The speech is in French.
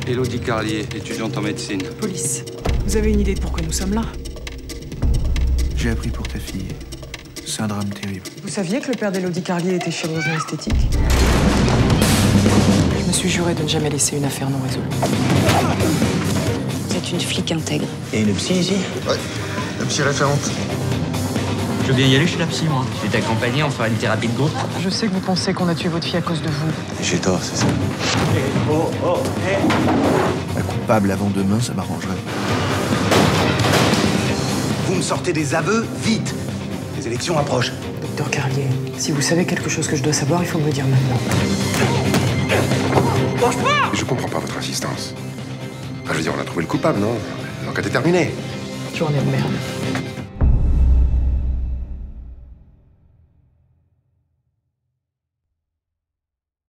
Élodie Carlier, étudiante en médecine. Police. Vous avez une idée de pourquoi nous sommes là? J'ai appris pour ta fille. C'est un drame terrible. Vous saviez que le père d'Élodie Carlier était chirurgien esthétique? Je me suis juré de ne jamais laisser une affaire non résolue. Vous êtes une flic intègre. Et une psy ici? Ouais, la psy référente. Je veux bien y aller chez la psy, moi. Je vais t'accompagner, on fera une thérapie de groupe. Je sais que vous pensez qu'on a tué votre fille à cause de vous. J'ai tort, c'est ça. La coupable avant demain, ça m'arrangerait. Vous me sortez des aveux, vite. Les élections approchent. Docteur Carlier, si vous savez quelque chose que je dois savoir, il faut me le dire maintenant. Je comprends pas votre insistance. Enfin, je veux dire, on a trouvé le coupable, non? L'enquête est terminée. Journée de merde.